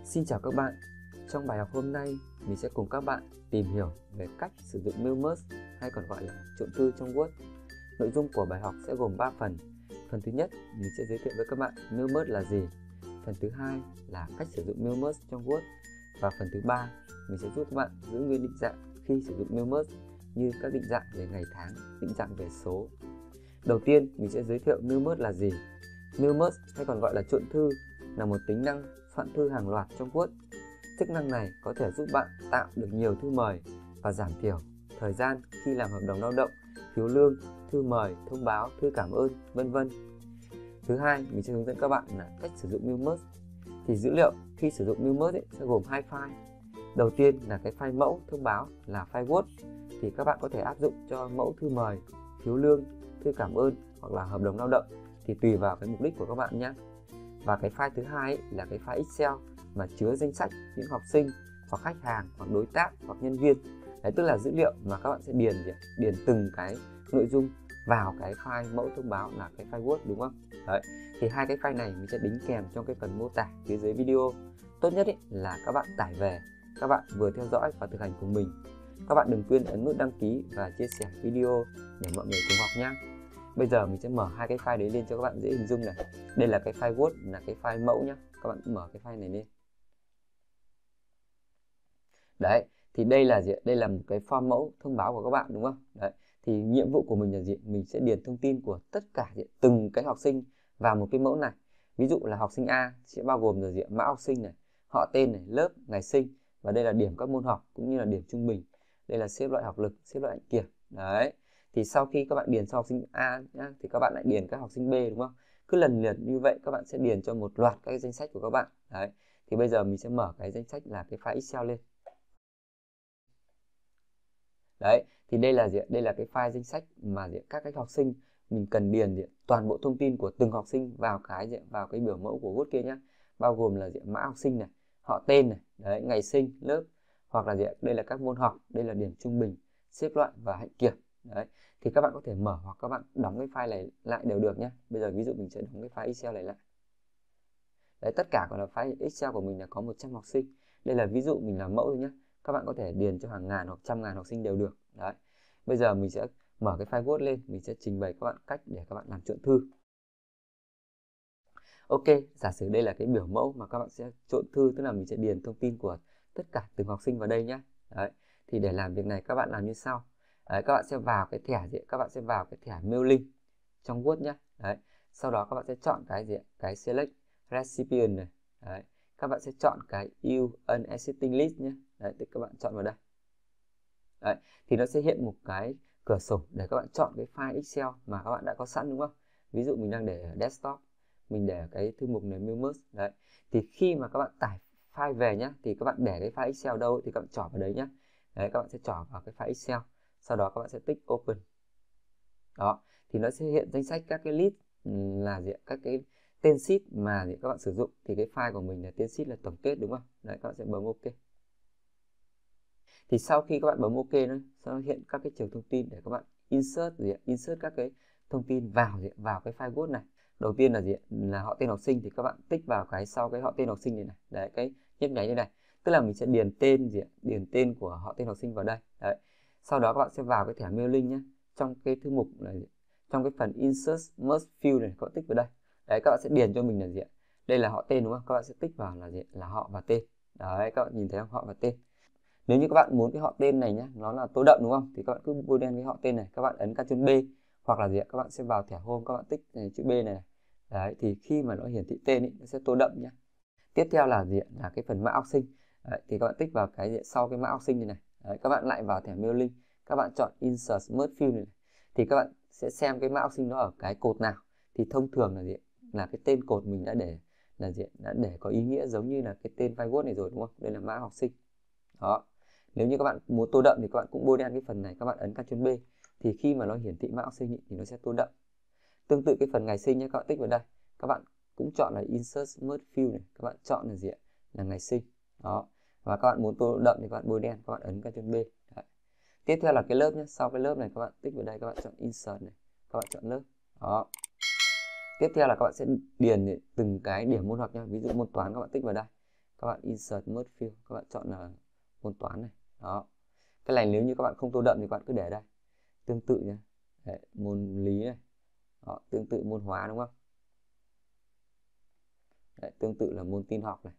Xin chào các bạn. Trong bài học hôm nay, mình sẽ cùng các bạn tìm hiểu về cách sử dụng mail merge hay còn gọi là trộn thư trong Word. Nội dung của bài học sẽ gồm 3 phần. Phần thứ nhất, mình sẽ giới thiệu với các bạn mail merge là gì. Phần thứ hai là cách sử dụng mail merge trong Word. Và phần thứ ba, mình sẽ giúp các bạn giữ nguyên định dạng khi sử dụng mail merge như các định dạng về ngày tháng, định dạng về số. Đầu tiên, mình sẽ giới thiệu mail merge là gì. Mail merge hay còn gọi là trộn thư là một tính năng soạn thư hàng loạt trong Word. Chức năng này có thể giúp bạn tạo được nhiều thư mời và giảm thiểu thời gian khi làm hợp đồng lao động, phiếu lương, thư mời, thông báo, thư cảm ơn, vân vân. Thứ hai, mình sẽ hướng dẫn các bạn là cách sử dụng mail merge. Thì dữ liệu khi sử dụng mail merge sẽ gồm 2 file. Đầu tiên là cái file mẫu thông báo là file Word, thì các bạn có thể áp dụng cho mẫu thư mời, phiếu lương, thư cảm ơn hoặc là hợp đồng lao động, thì tùy vào cái mục đích của các bạn nhé. Và cái file thứ hai là cái file Excel mà chứa danh sách những học sinh hoặc khách hàng hoặc đối tác hoặc nhân viên. Đấy, tức là dữ liệu mà các bạn sẽ điền từng cái nội dung vào cái file mẫu thông báo là cái file Word, đúng không? Đấy, thì hai cái file này mình sẽ đính kèm trong cái phần mô tả phía dưới video. Tốt nhất là các bạn tải về, các bạn vừa theo dõi và thực hành cùng mình. Các bạn đừng quên ấn nút đăng ký và chia sẻ video để mọi người cùng học nhé. Bây giờ mình sẽ mở hai cái file đấy lên cho các bạn dễ hình dung này. Đây là cái file Word, là cái file mẫu nhé. Các bạn mở cái file này lên. Đấy, thì đây là gì? Đây là một cái form mẫu thông báo của các bạn, đúng không? Đấy, thì nhiệm vụ của mình là gì? Mình sẽ điền thông tin của tất cả từng cái học sinh vào một cái mẫu này. Ví dụ là học sinh A sẽ bao gồm là mã học sinh này, họ tên này, lớp, ngày sinh, và đây là điểm các môn học cũng như là điểm trung bình. Đây là xếp loại học lực, xếp loại hạnh kiểm. Đấy, thì sau khi các bạn điền cho học sinh A nhá, thì các bạn lại điền các học sinh B, đúng không? Cứ lần lượt như vậy các bạn sẽ điền cho một loạt các danh sách của các bạn. Đấy, thì bây giờ mình sẽ mở cái danh sách là cái file Excel lên. Đấy, thì đây là đây là cái file danh sách mà các học sinh mình cần điền toàn bộ thông tin của từng học sinh vào cái biểu mẫu của Word kia nhé. Bao gồm là mã học sinh này, họ tên này, đấy, ngày sinh, lớp, hoặc là đây là các môn học, đây là điểm trung bình, xếp loại và hạnh kiểm. Đấy, thì các bạn có thể mở hoặc các bạn đóng cái file này lại đều được nhé. Bây giờ ví dụ mình sẽ đóng cái file Excel này lại. Đấy, tất cả còn là file Excel của mình là có 100 học sinh. Đây là ví dụ mình làm mẫu thôi nhé. Các bạn có thể điền cho hàng ngàn hoặc trăm ngàn học sinh đều được. Đấy. Bây giờ mình sẽ mở cái file Word lên, mình sẽ trình bày các bạn cách để các bạn làm trộn thư. Ok, giả sử đây là cái biểu mẫu mà các bạn sẽ trộn thư, tức là mình sẽ điền thông tin của tất cả từng học sinh vào đây nhé. Đấy. Thì để làm việc này các bạn làm như sau. Đấy, các bạn sẽ vào cái thẻ mail link trong Word nhé. Đấy. Sau đó các bạn sẽ chọn cái select recipient này. Đấy. Các bạn sẽ chọn cái use an existing list nhé. Đấy, thì các bạn chọn vào đây. Đấy, thì nó sẽ hiện một cái cửa sổ để các bạn chọn cái file Excel mà các bạn đã có sẵn, đúng không? Ví dụ mình đang để ở desktop, mình để cái thư mục này mail merge. Đấy, thì khi mà các bạn tải file về nhé, thì các bạn để cái file Excel đâu thì các bạn chọn vào đấy nhé. Đấy, các bạn sẽ chọn vào cái file Excel, sau đó các bạn sẽ tích open. Đó, thì nó sẽ hiện danh sách các cái list là các cái tên sheet mà các bạn sử dụng. Thì cái file của mình là tên sheet là tổng kết, đúng không? Đấy, các bạn sẽ bấm ok. Thì sau khi các bạn bấm ok nó hiện các cái trường thông tin để các bạn insert các cái thông tin vào cái file Word này. Đầu tiên là họ tên học sinh, thì các bạn tích vào cái sau cái họ tên học sinh này này. Đấy, cái nhấp nháy này, tức là mình sẽ điền tên của họ tên học sinh vào đây. Đấy, sau đó các bạn sẽ vào cái thẻ mail link nhé, trong cái thư mục này, trong cái phần insert merge field này, các bạn tích vào đây. Đấy, các bạn sẽ điền cho mình là đây là họ tên, đúng không? Các bạn sẽ tích vào là họ và tên. Đấy, các bạn nhìn thấy không? Họ và tên. Nếu như các bạn muốn cái họ tên này nhé, nó là tô đậm, đúng không? Thì các bạn cứ bôi đen cái họ tên này, các bạn ấn Ctrl B, hoặc là các bạn sẽ vào thẻ home, các bạn tích chữ B này. Đấy, thì khi mà nó hiển thị tên nó sẽ tô đậm nhé. Tiếp theo là là cái phần mã học sinh. Đấy, thì các bạn tích vào cái sau cái mã học sinh này. Đấy, các bạn lại vào thẻ mail link, các bạn chọn Insert Merge Field này. Thì các bạn sẽ xem cái mã học sinh nó ở cái cột nào. Thì thông thường là cái tên cột mình đã để đã để có ý nghĩa giống như là cái tên file Word này rồi, đúng không? Đây là mã học sinh. Đó. Nếu như các bạn muốn tô đậm thì các bạn cũng bôi đen cái phần này, các bạn ấn Ctrl B, thì khi mà nó hiển thị mã học sinh thì nó sẽ tô đậm. Tương tự cái phần ngày sinh nhé, các bạn tích vào đây, các bạn cũng chọn là Insert Merge Field này, các bạn chọn là ngày sinh. Đó, và các bạn muốn tô đậm thì các bạn bôi đen, các bạn ấn Ctrl B. Đấy. Tiếp theo là cái lớp nhé, sau cái lớp này các bạn tích vào đây, các bạn chọn Insert này, các bạn chọn lớp. Đó. Tiếp theo là các bạn sẽ điền từng cái điểm môn học nha, ví dụ môn toán các bạn tích vào đây, các bạn insert merge field, các bạn chọn là môn toán này. Đó, cái này nếu như các bạn không tô đậm thì các bạn cứ để đây. Tương tự nhé. Đấy, môn lý này. Đó, tương tự môn hóa đúng không? Đấy, tương tự là môn tin học này.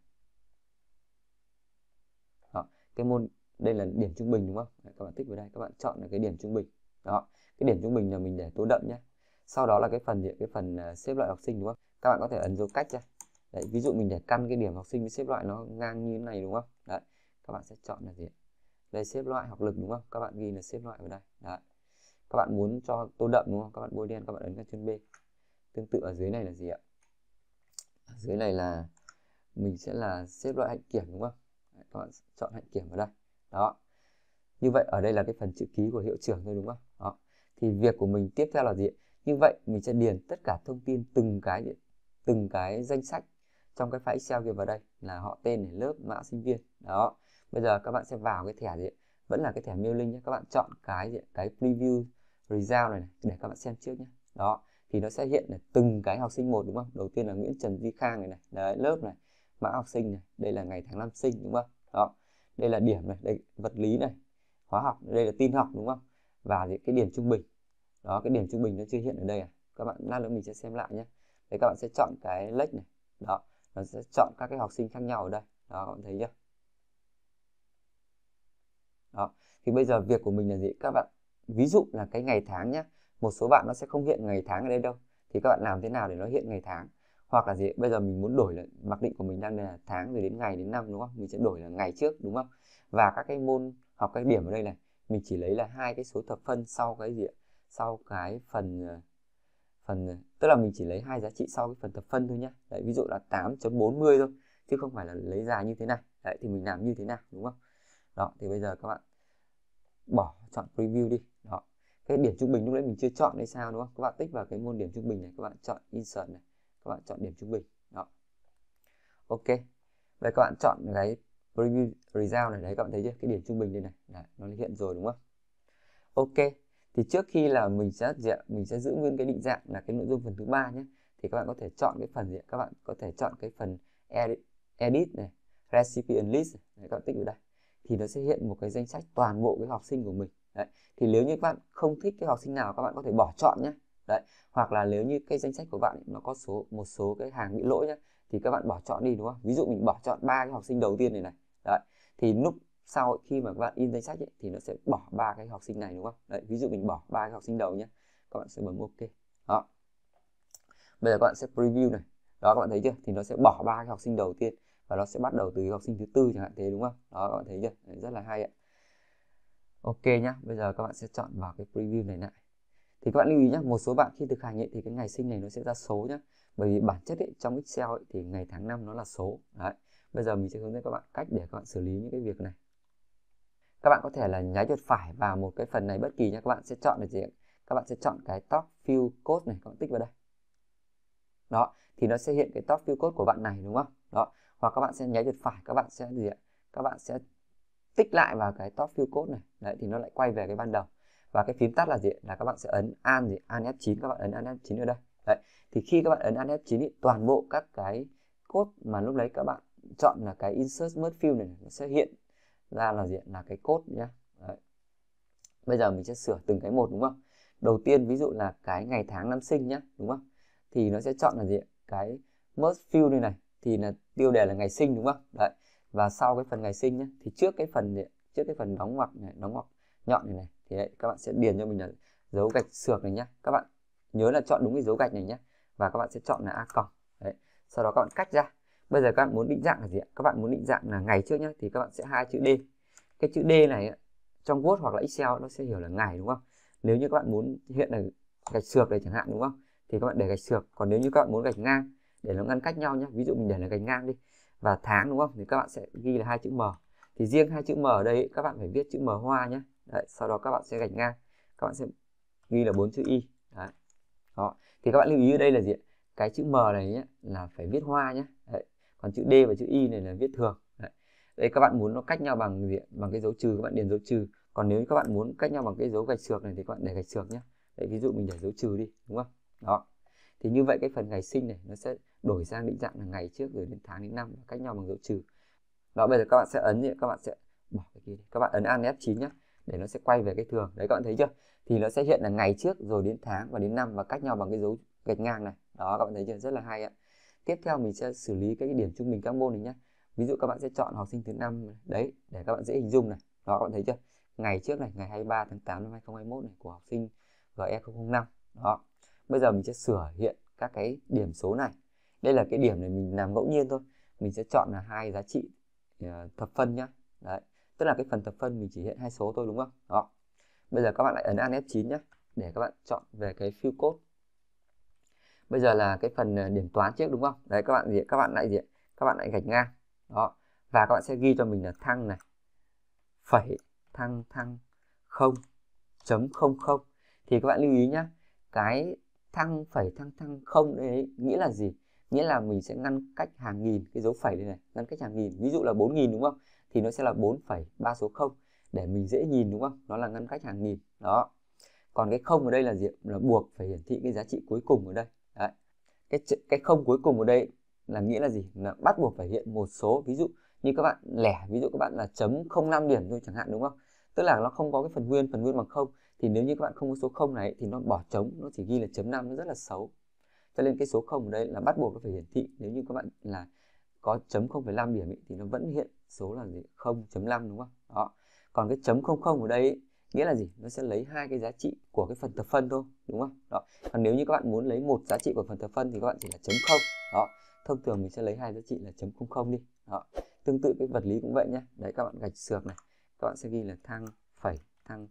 Đó, cái môn đây là điểm trung bình đúng không? Đấy, các bạn tích vào đây, các bạn chọn là cái điểm trung bình. Đó, cái điểm trung bình là mình để tô đậm nhé. Sau đó là cái phần xếp loại học sinh đúng không? Các bạn có thể ấn dấu cách ra. Đấy, ví dụ mình để căn cái điểm học sinh với xếp loại nó ngang như thế này đúng không? Đấy, các bạn sẽ chọn là gì? Đây xếp loại học lực đúng không? Các bạn ghi là xếp loại vào đây. Đấy. Các bạn muốn cho tô đậm đúng không? Các bạn bôi đen, các bạn ấn Ctrl B. Tương tự ở dưới này là gì ạ? Ở dưới này là mình sẽ là xếp loại hạnh kiểm đúng không? Đấy, các bạn chọn hạnh kiểm vào đây. Đó. Như vậy ở đây là cái phần chữ ký của hiệu trưởng thôi đúng không? Đó. Thì việc của mình tiếp theo là gì? Như vậy mình sẽ điền tất cả thông tin từng cái danh sách trong cái file Excel kia vào đây, là họ, tên này, lớp, mã sinh viên. Đó. Bây giờ các bạn sẽ vào cái thẻ gì? Vẫn là cái thẻ mailing nhé. Các bạn chọn cái preview result này để các bạn xem trước nhé. Đó. Thì nó sẽ hiện là từng cái học sinh một đúng không? Đầu tiên là Nguyễn Trần Duy Khang này, đấy, lớp này, mã học sinh này, đây là ngày tháng năm sinh đúng không? Đó. Đây là điểm này, đây vật lý này, hóa học, đây là tin học đúng không? Và cái điểm trung bình. Đó, cái điểm trung bình nó chưa hiện ở đây à? Các bạn lát nữa mình sẽ xem lại nhé. Đấy, các bạn sẽ chọn cái lệch này. Đó, nó sẽ chọn các cái học sinh khác nhau ở đây. Đó, các bạn thấy chưa? Đó, thì bây giờ việc của mình là gì? Các bạn ví dụ là cái ngày tháng nhé. Một số bạn nó sẽ không hiện ngày tháng ở đây đâu. Thì các bạn làm thế nào để nó hiện ngày tháng? Hoặc là gì? Bây giờ mình muốn đổi là mặc định của mình đang là tháng rồi đến ngày đến năm đúng không? Mình sẽ đổi là ngày trước đúng không? Và các cái môn học cái điểm ở đây này, mình chỉ lấy là hai cái số thập phân sau cái gì ạ? Sau cái phần tức là mình chỉ lấy hai giá trị sau cái phần thập phân thôi nhé. Đấy, ví dụ là 8.40 thôi, chứ không phải là lấy dài như thế này. Đấy, thì mình làm như thế nào đúng không? Đó, thì bây giờ các bạn chọn preview đi. Đó, cái điểm trung bình lúc nãy mình chưa chọn hay sao đúng không? Các bạn tích vào cái môn điểm trung bình này, các bạn chọn insert này, các bạn chọn điểm trung bình. Đó, ok. Vậy các bạn chọn cái preview result này, đấy các bạn thấy chưa? Cái điểm trung bình đây này, đấy, nó hiện rồi đúng không? Ok. Thì trước khi là mình sẽ giữ nguyên cái định dạng là cái nội dung phần thứ ba nhé. Thì các bạn có thể chọn cái phần gì? Các bạn có thể chọn cái phần edit này, recipient list này. Đấy, các bạn tích vào đây. Thì nó sẽ hiện một cái danh sách toàn bộ cái học sinh của mình. Đấy. Thì nếu như các bạn không thích cái học sinh nào, các bạn có thể bỏ chọn nhé. Đấy. Hoặc là nếu như cái danh sách của bạn nó có một số cái hàng bị lỗi nhé, thì các bạn bỏ chọn đi đúng không? Ví dụ mình bỏ chọn 3 cái học sinh đầu tiên này. Đấy. Thì lúc sau khi mà các bạn in danh sách ấy, thì nó sẽ bỏ 3 cái học sinh này đúng không? Đấy, ví dụ mình bỏ 3 cái học sinh đầu nhé. Các bạn sẽ bấm ok. Đó. Bây giờ các bạn sẽ preview này. Đó, các bạn thấy chưa? Thì nó sẽ bỏ 3 cái học sinh đầu tiên và nó sẽ bắt đầu từ học sinh thứ tư chẳng hạn thế đúng không? Đó, các bạn thấy chưa? Đấy, rất là hay ạ. Ok nhá. Bây giờ các bạn sẽ chọn vào cái preview này lại. Thì các bạn lưu ý nhé, một số bạn khi thực hành ấy, thì cái ngày sinh này nó sẽ ra số nhé. Bởi vì bản chất ấy, trong Excel ấy, thì ngày tháng năm nó là số. Đấy. Bây giờ mình sẽ hướng dẫn các bạn cách để các bạn xử lý những cái việc này. Các bạn có thể là nháy chuột phải vào một cái phần này bất kỳ nhé. Các bạn sẽ chọn là gì? Các bạn sẽ chọn cái top field code này, các bạn tích vào đây. Đó, thì nó sẽ hiện cái top field code của bạn này đúng không? Đó, hoặc các bạn sẽ nháy chuột phải, các bạn sẽ gì ạ? Các bạn sẽ tích lại vào cái top field code này. Đấy, thì nó lại quay về cái ban đầu. Và cái phím tắt là gì? Là các bạn sẽ ấn Alt F9, các bạn ấn Alt F9 ở đây. Đấy, thì khi các bạn ấn Alt F9 ý, toàn bộ các cái code mà lúc đấy các bạn chọn là cái insert merge field này nó sẽ hiện ra là gì? Là cái code nhá. Đấy. Bây giờ mình sẽ sửa từng cái một đúng không? Đầu tiên ví dụ là cái ngày tháng năm sinh nhá, đúng không? Thì nó sẽ chọn là gì? Cái merge field đây này thì là tiêu đề là ngày sinh đúng không? Đấy. Và sau cái phần ngày sinh nhá, thì trước cái phần đóng ngoặc này, đóng ngoặc nhọn này thì đấy, các bạn sẽ điền cho mình là dấu gạch xược này nhá. Các bạn nhớ là chọn đúng cái dấu gạch này nhá. Và các bạn sẽ chọn là a còng. Đấy. Sau đó các bạn cách ra. Bây giờ các bạn muốn định dạng là gì ạ? Các bạn muốn định dạng là ngày trước nhá, thì các bạn sẽ hai chữ D. Cái chữ D này trong Word hoặc là Excel nó sẽ hiểu là ngày đúng không? Nếu như các bạn muốn hiện là gạch xược này chẳng hạn đúng không? Thì các bạn để gạch xược. Còn nếu như các bạn muốn gạch ngang để nó ngăn cách nhau nhé, ví dụ mình để là gạch ngang đi. Và tháng đúng không? Thì các bạn sẽ ghi là hai chữ M. Thì riêng hai chữ M ở đây các bạn phải viết chữ M hoa nhé. Đấy, sau đó các bạn sẽ gạch ngang. Các bạn sẽ ghi là 4 chữ Y. Đấy. Đó. Thì các bạn lưu ý ở đây là gì? Cái chữ M này nhé là phải viết hoa nhé. Đấy. Còn chữ D và chữ Y này là viết thường. Đấy. Đây các bạn muốn nó cách nhau bằng gì? Bằng cái dấu trừ, các bạn điền dấu trừ. Còn nếu các bạn muốn cách nhau bằng cái dấu gạch xược này thì các bạn để gạch xược nhé. Đấy, ví dụ mình để dấu trừ đi, đúng không? Đó. Thì như vậy cái phần ngày sinh này nó sẽ đổi sang định dạng là ngày trước rồi đến tháng đến năm, cách nhau bằng dấu trừ. Đó, bây giờ các bạn sẽ ấn các bạn sẽ bỏ cái kia đi. Các bạn ấn Alt F9 nhé, để nó sẽ quay về cái thường. Đấy, các bạn thấy chưa? Thì nó sẽ hiện là ngày trước rồi đến tháng và đến năm và cách nhau bằng cái dấu gạch ngang này. Đó, các bạn thấy chưa? Rất là hay ạ. Tiếp theo mình sẽ xử lý cái điểm trung bình các môn này nhé. Ví dụ các bạn sẽ chọn học sinh thứ 5 đấy, để các bạn dễ hình dung này. Đó, các bạn thấy chưa? Ngày trước này, ngày 23 tháng 8 năm 2021 này của học sinh GE005. Đó. Bây giờ mình sẽ sửa hiện các cái điểm số này. Đây là cái điểm này mình làm ngẫu nhiên thôi. Mình sẽ chọn là 2 giá trị thập phân nhá. Đấy. Tức là cái phần thập phân mình chỉ hiện 2 số thôi đúng không? Đó. Bây giờ các bạn lại ấn Alt F9 nhé, để các bạn chọn về cái fill code. Bây giờ là cái phần điểm toán trước đúng không? Đấy, các bạn lại gạch ngang. Đó. Và các bạn sẽ ghi cho mình là thăng này, phẩy, thăng 0.00. Thì các bạn lưu ý nhé, cái thăng phẩy thăng 0 đấy nghĩa là gì? Nghĩa là mình sẽ ngăn cách hàng nghìn, cái dấu phẩy đây này, ngăn cách hàng nghìn. Ví dụ là 4.000 đúng không? Thì nó sẽ là 4,3 số 0 để mình dễ nhìn đúng không? Nó là ngăn cách hàng nghìn. Đó. Còn cái không ở đây là gì? Là buộc phải hiển thị cái giá trị cuối cùng ở đây. Đấy. Cái không cuối cùng ở đây là nghĩa là gì? Là bắt buộc phải hiện một số. Ví dụ như các bạn lẻ, ví dụ các bạn là chấm 0,5 điểm thôi chẳng hạn đúng không? Tức là nó không có cái phần nguyên bằng 0. Thì nếu như các bạn không có số 0 này thì nó bỏ trống, nó chỉ ghi là chấm 5, nó rất là xấu. Cho nên cái số 0 ở đây là bắt buộc nó phải hiển thị. Nếu như các bạn là có chấm 0,5 điểm thì nó vẫn hiện số là gì? 0.5 đúng không? Đó. Còn cái chấm 00 ở đây nghĩa là gì? Nó sẽ lấy hai cái giá trị của cái phần thập phân thôi, đúng không? Đó. Còn nếu như các bạn muốn lấy một giá trị của phần thập phân thì các bạn chỉ là chấm 0. Đó. Thông thường mình sẽ lấy hai giá trị là chấm 00 đi. Đó. Tương tự cái vật lý cũng vậy nhé. Đấy, các bạn gạch xược này. Các bạn sẽ ghi là thăng phẩy thăng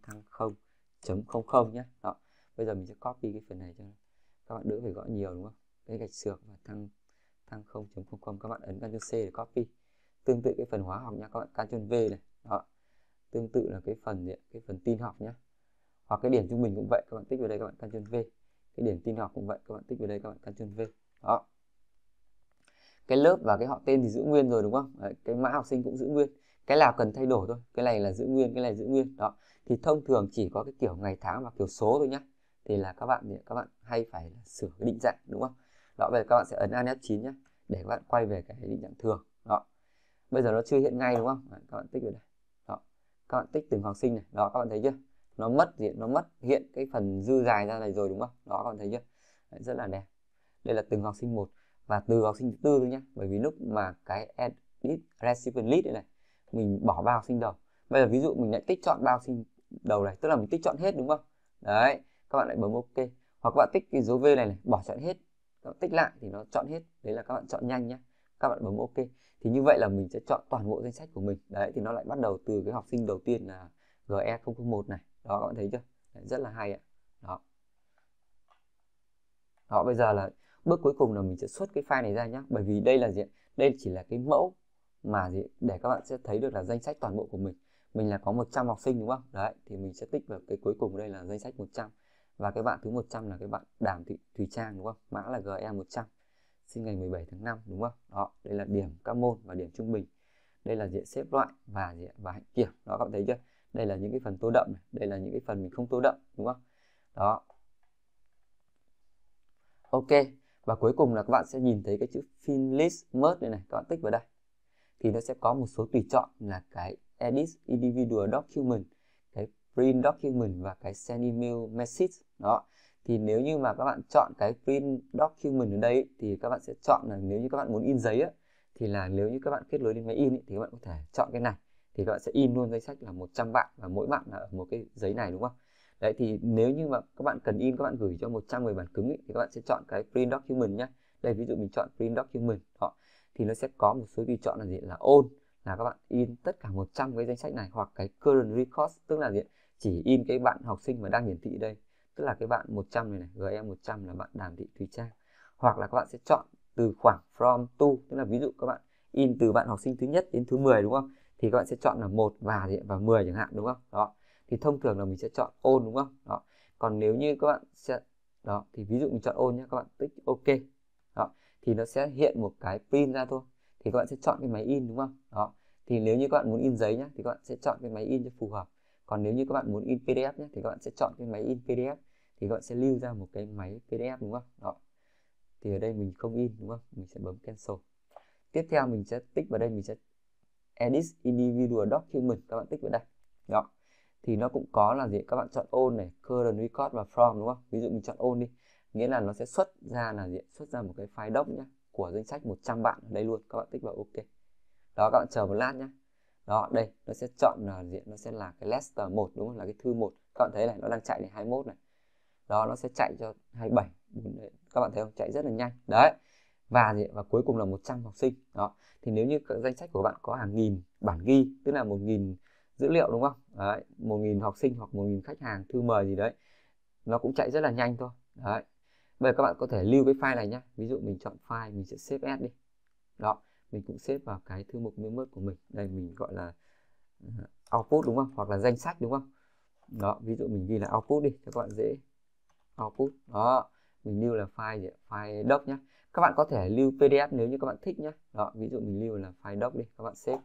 0.00 nhé. Đó. Bây giờ mình sẽ copy cái phần này cho các bạn đỡ phải gõ nhiều đúng không? Cái gạch xược và thăng 0.00, các bạn ấn Ctrl C để copy. Tương tự cái phần hóa học nha, các bạn Ctrl V này. Đó. Tương tự là cái phần tin học nhé. Hoặc cái điểm trung bình cũng vậy, các bạn tích vào đây các bạn Ctrl V. Cái điểm tin học cũng vậy, các bạn tích vào đây các bạn Ctrl V. Đó. Cái lớp và cái họ tên thì giữ nguyên rồi đúng không? Đấy, cái mã học sinh cũng giữ nguyên. Cái nào cần thay đổi thôi, cái này là giữ nguyên, cái này giữ nguyên. Đó. Thì thông thường chỉ có cái kiểu ngày tháng và kiểu số thôi nhé. Thì là các bạn hay phải sửa cái định dạng đúng không? Đó, bây giờ các bạn sẽ ấn Alt F9 nhé, để các bạn quay về cái định dạng thường. Đó. Bây giờ nó chưa hiện ngay đúng không? Đấy, các bạn tích vào đây. Đó. Các bạn tích từng học sinh này. Đó, các bạn thấy chưa? Nó mất hiện cái phần dư dài ra này rồi đúng không? Đó, các bạn thấy chưa? Đấy, rất là đẹp. Đây là từng học sinh một và từ học sinh thứ tư thôi nhé. Bởi vì lúc mà cái edit recipient list này mình bỏ 3 học sinh đầu. Bây giờ ví dụ mình lại tích chọn 3 học sinh đầu này, tức là mình tích chọn hết đúng không? Đấy, các bạn lại bấm OK. Hoặc các bạn tích cái dấu V này bỏ chọn hết. Các bạn tích lại thì nó chọn hết. Đấy là các bạn chọn nhanh nhé. Các bạn bấm OK. Thì như vậy là mình sẽ chọn toàn bộ danh sách của mình. Đấy, thì nó lại bắt đầu từ cái học sinh đầu tiên là GE001 này. Đó, các bạn thấy chưa? Đấy, rất là hay ạ. Đó. Đó, bây giờ là bước cuối cùng là mình sẽ xuất cái file này ra nhé. Bởi vì đây là gì? Đây chỉ là cái mẫu mà gì? Để các bạn sẽ thấy được là danh sách toàn bộ của mình. Mình là có 100 học sinh đúng không? Đấy, thì mình sẽ tích vào cái cuối cùng đây là danh sách 100. Và cái bạn thứ 100 là cái bạn Đàm Thị Thùy Trang đúng không? Mã là GE100. Sinh ngày 17 tháng 5 đúng không? Đó, đây là điểm các môn và điểm trung bình. Đây là diện xếp loại và hạnh kiểm. Đó, các bạn thấy chưa? Đây là những cái phần tô đậm này, đây là những cái phần mình không tô đậm đúng không? Đó. OK, và cuối cùng là các bạn sẽ nhìn thấy cái chữ Finish Merge đây này, các bạn tích vào đây. Thì nó sẽ có một số tùy chọn là cái Edit Individual Document, cái Print Document và cái Send Email Message. Đó. Thì nếu như mà các bạn chọn cái Print Document ở đây thì các bạn sẽ chọn là nếu như các bạn muốn in giấy á, thì là nếu như các bạn kết nối đến máy in thì các bạn có thể chọn cái này. Thì các bạn sẽ in luôn danh sách là 100 bạn và mỗi bạn là ở một cái giấy này đúng không? Đấy, thì nếu như mà các bạn cần in, các bạn gửi cho 100 người bản cứng thì các bạn sẽ chọn cái Print Document nhé. Đây ví dụ mình chọn Print Document. Đó. Thì nó sẽ có một số tùy chọn là gì? Là All, là các bạn in tất cả 100 cái danh sách này, hoặc cái Current Records, tức là gì? Chỉ in cái bạn học sinh mà đang hiển thị đây, tức là cái bạn 100 này GE100 là bạn Đàm Thị Thùy Trang. Hoặc là các bạn sẽ chọn từ khoảng From to, tức là ví dụ các bạn in từ bạn học sinh thứ nhất đến thứ 10 đúng không? Thì các bạn sẽ chọn là 1 và 10 chẳng hạn đúng không? Đó. Thì thông thường là mình sẽ chọn All đúng không? Đó. Còn nếu như các bạn sẽ đó thì ví dụ mình chọn All nhé, các bạn tích OK. Đó. Thì nó sẽ hiện một cái print ra thôi. Thì các bạn sẽ chọn cái máy in đúng không? Đó. Thì nếu như các bạn muốn in giấy nhé thì các bạn sẽ chọn cái máy in cho phù hợp. Còn nếu như các bạn muốn in PDF nhé thì các bạn sẽ chọn cái máy in PDF. Thì các bạn sẽ lưu ra một cái máy PDF đúng không? Đó. Thì ở đây mình không in đúng không? Mình sẽ bấm cancel. Tiếp theo mình sẽ tích vào đây, mình sẽ edit individual document, các bạn tích vào đây. Đó. Thì nó cũng có là gì? Các bạn chọn all này, current record và from, đúng không? Ví dụ mình chọn all đi, nghĩa là nó sẽ xuất ra là gì? Xuất ra một cái file doc nhá, của danh sách 100 bạn ở đây luôn. Các bạn tích vào OK. Đó, các bạn chờ một lát nhá. Đó, đây nó sẽ chọn là gì? Nó sẽ là cái Lester 1, đúng không? Là cái thư 1. Các bạn thấy này, nó đang chạy này 21 này. Đó, nó sẽ chạy cho 27. Các bạn thấy không? Chạy rất là nhanh. Đấy. Và gì? Và cuối cùng là 100 học sinh. Đó. Thì nếu như danh sách của bạn có hàng nghìn bản ghi, tức là 1000 dữ liệu, đúng không? Đấy, 1000 học sinh hoặc 1000 khách hàng thư mời gì đấy, nó cũng chạy rất là nhanh thôi. Đấy. Bây giờ các bạn có thể lưu cái file này nhé. Ví dụ mình chọn file, mình sẽ save as đi. Đó, mình cũng save vào cái thư mục new của mình. Đây mình gọi là output, đúng không? Hoặc là danh sách, đúng không? Đó, ví dụ mình ghi là output đi cho các bạn dễ. Output. Đó, mình lưu là file gì? File doc nhé. Các bạn có thể lưu PDF nếu như các bạn thích nhé. Đó, ví dụ mình lưu là file doc đi, các bạn save.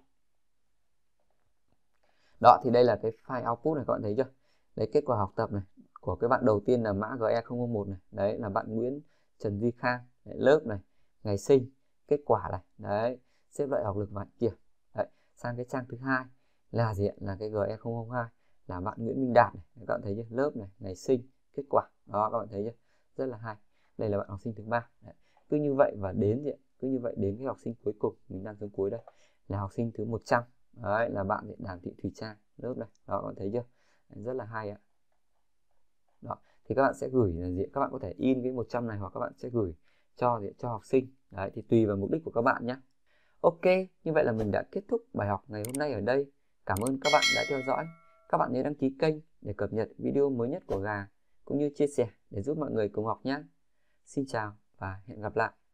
Đó, thì đây là cái file output này, các bạn thấy chưa? Đấy, kết quả học tập này của cái bạn đầu tiên là mã GE001 này. Đấy là bạn Nguyễn Trần Duy Khang. Đấy, lớp này, ngày sinh, kết quả này. Đấy, xếp loại học lực và hạnh kiểm. Đấy, sang cái trang thứ hai là gì ạ? Là cái GE002 là bạn Nguyễn Minh Đạt này. Các bạn thấy chưa? Lớp này, ngày sinh, kết quả. Đó, các bạn thấy chưa? Rất là hay. Đây là bạn học sinh thứ ba. Cứ như vậy và đến gì ạ? Cứ như vậy đến cái học sinh cuối cùng, mình đang xuống cuối đây, là học sinh thứ 100. Đấy là bạn Đàm Thị Thùy Trang, lớp này. Đó, các bạn thấy chưa? Đấy, rất là hay ạ. Đó, thì các bạn sẽ gửi là gì? Các bạn có thể in cái 100 này hoặc các bạn sẽ gửi cho học sinh. Đấy, thì tùy vào mục đích của các bạn nhé. Ok, như vậy là mình đã kết thúc bài học ngày hôm nay ở đây. Cảm ơn các bạn đã theo dõi. Các bạn nhớ đăng ký kênh để cập nhật video mới nhất của Gà, cũng như chia sẻ để giúp mọi người cùng học nhé. Xin chào và hẹn gặp lại.